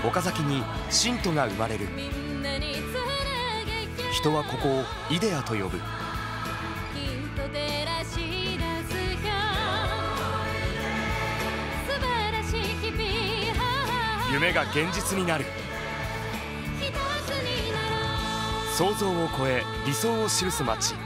岡崎に信徒が生まれる。人はここをイデアと呼ぶ。夢が現実になる。想像を超え理想を記す街。